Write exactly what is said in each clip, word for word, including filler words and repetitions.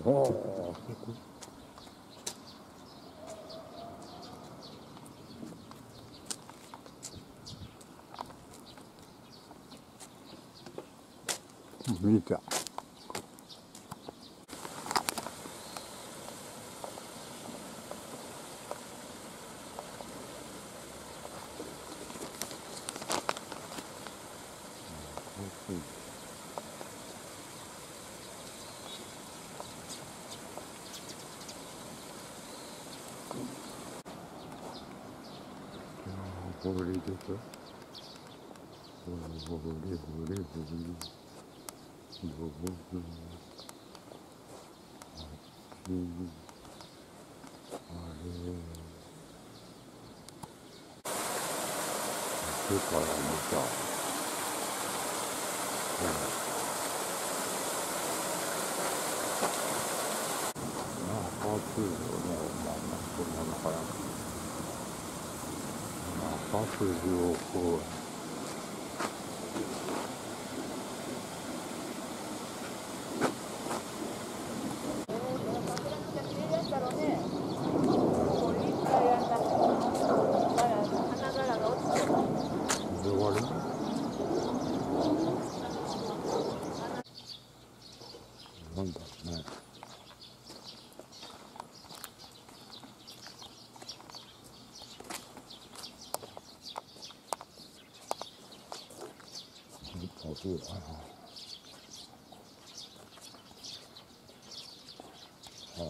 お見た。ほりでしょ。ほりほりほりほり。どうぞ。あっち。あれ。手から見た。まあ、パーツの、まあ、こんなのかな。まあ、パーツをこう。なんだろうね。あ、そうだな。ああ。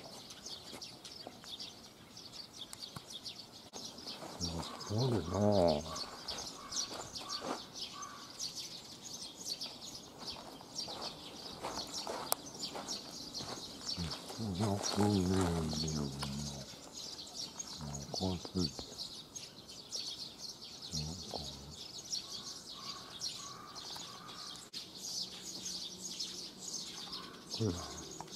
そうだな。なくねえよな。なんかついて。なんか。これだ。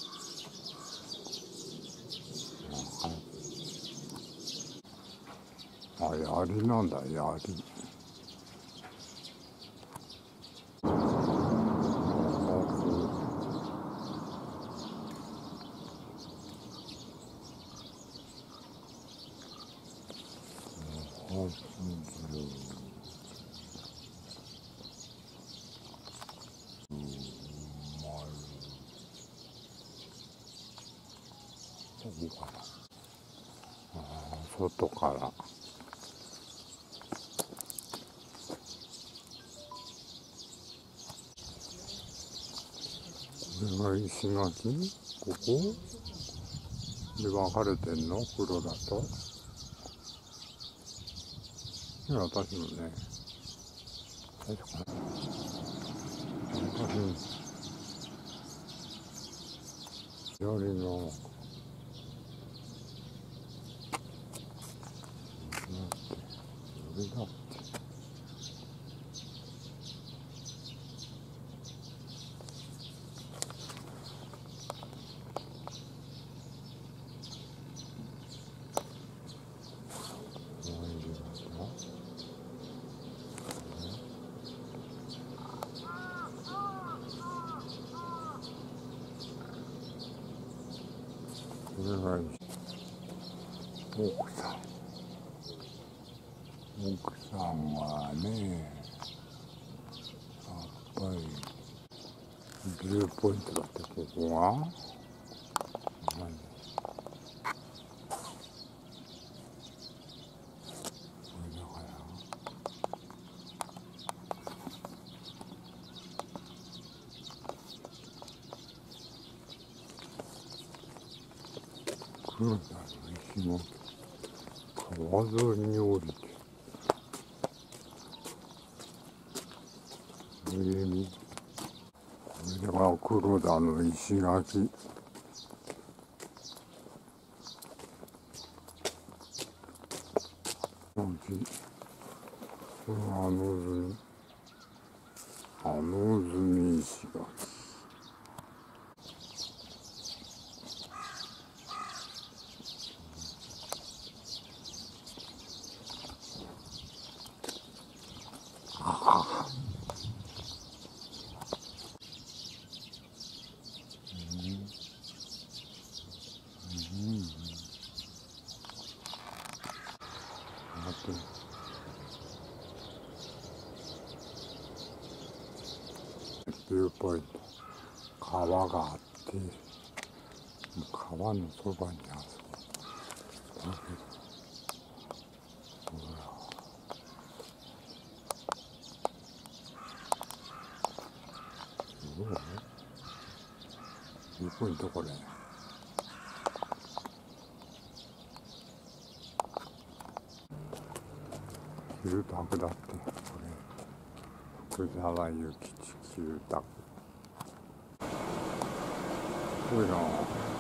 あ、槍なんだ、槍。ここかな。ああ、外から。これが石垣？ここで分かれてんの？黒だと。いや、私もね。確かに。私、左の。それだって。これが奥さん。奥さんはね、やっぱりビューポイントだって、ここが。何？これだから。黒田の石垣。川沿いに降りて。上に。これが黒田の石垣。これはあの図、あの図に石垣。ああ。うん。 ポイント。川があって、川のそばにあそこだけど、ほらすごいいいポイントこれ。住宅だって、これ福沢諭吉住宅。すごいな。